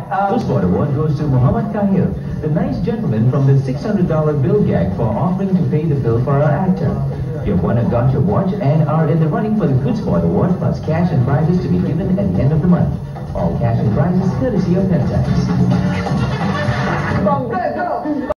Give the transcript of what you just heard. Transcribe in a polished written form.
Good Sport Award goes to Mohamed Khair, the nice gentleman from the $600 bill gag for offering to pay the bill for our actor. You've won a gotcha watch and are in the running for the Good Sport Award, plus cash and prizes to be given at the end of the month. All cash and prizes courtesy of Pentax.